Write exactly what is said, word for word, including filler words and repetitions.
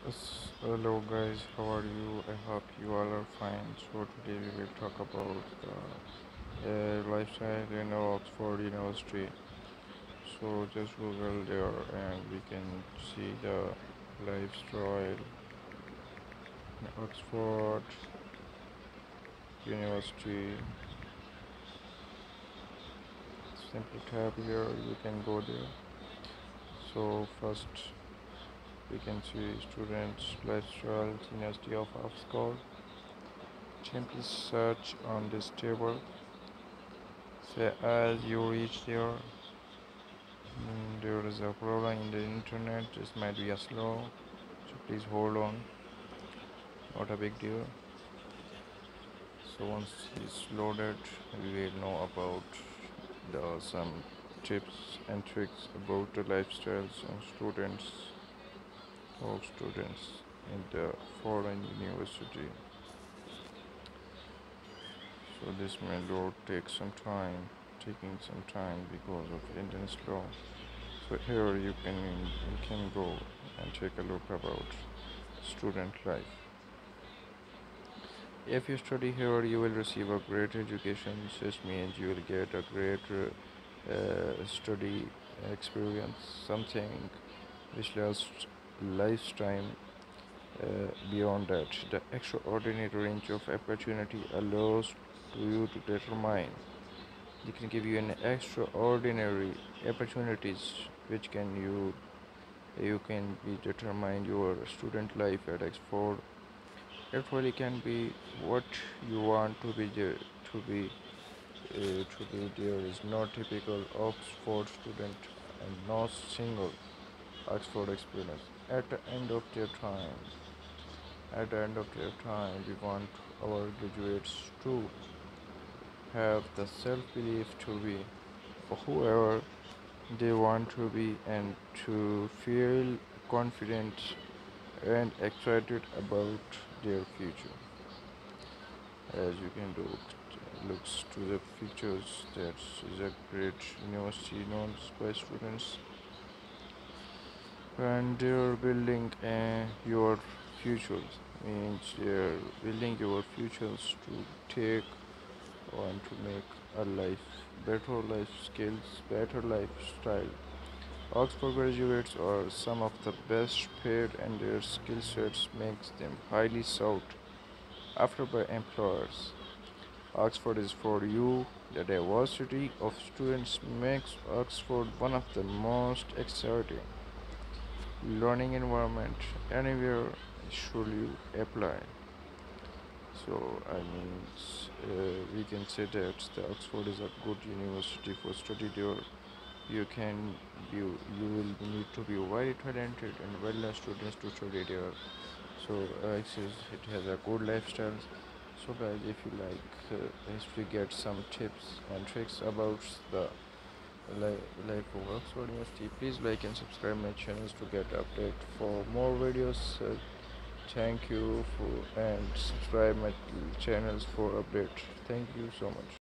Yes, hello guys, how are you? I hope you all are fine. So today we will talk about the uh, lifestyle in Oxford University. So just Google there and we can see the lifestyle in Oxford University. Simply tap here, you can go there. So first we can see students lifestyle University of Oxford. Simply search on this table. So as you reach there, mm, there is a problem in the internet. This might be a slow, so please hold on. Not a big deal. So once it's loaded, we will know about the some tips and tricks about the lifestyles and students of students in the foreign university. So this may load take some time, taking some time because of internet slow. So here you can you can go and take a look about student life. If you study here, you will receive a great education. This means you will get a great uh, uh, study experience, something which lasts lifetime. Uh, beyond that, the extraordinary range of opportunity allows to you to determine. They can give you an extraordinary opportunities which can you you can be determine your student life at Oxford. It really can be what you want to be there to be uh, to be there is no typical Oxford student and no single Oxford experience. At the end of their time, at the end of their time, we want our graduates to have the self-belief to be whoever they want to be and to feel confident and excited about their future. As you can look looks to the pictures, that is a great university known by students, and they're building uh, your futures. Means they're building your futures to take on to make a life better, life skills, better lifestyle. Oxford graduates are some of the best paid, and their skill sets makes them highly sought after by employers. Oxford is for you. The diversity of students makes Oxford one of the most exciting learning environment anywhere should you apply. So I mean, uh, we can say that the Oxford is a good university for study there. You can you you will need to be very talented and well-learned students to study there. So uh, it says it has a good lifestyle. So guys, if you like uh, if we get some tips and tricks about the li- life of Oxford University, please like and subscribe my channels to get update for more videos. Uh, thank you for and subscribe my channels for update. Thank you so much.